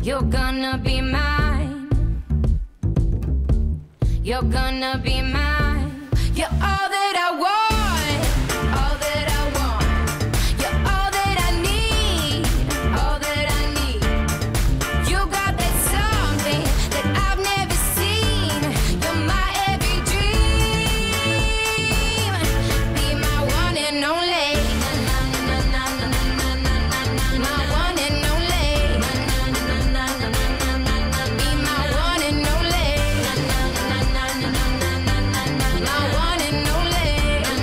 You're gonna be mine. You're gonna be mine. You're all that I want, all that I want. You're all that I need, all that I need. You got that something that I've never seen. You're my every dream. Be my one and only. My one and only. Be my one and only. My one and only.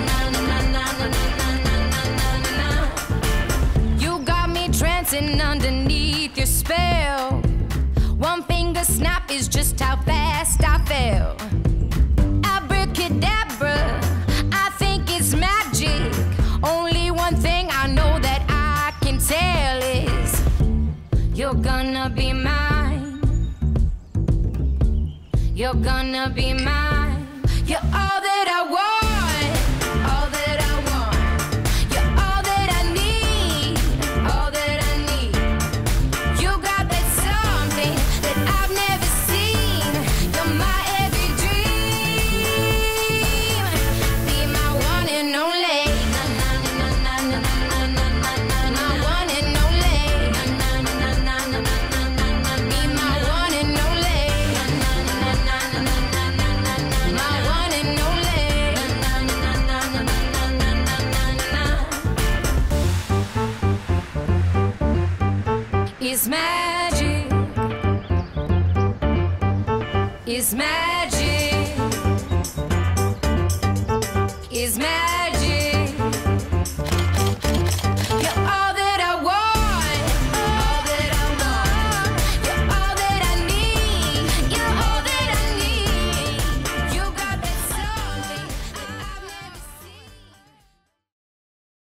You got me trancing underneath your spell. One finger snap is just how fast I fell. Abracadabra, I think it's magic. Only one thing I know that I can tell is you're gonna be mine. You're gonna be mine. You're all that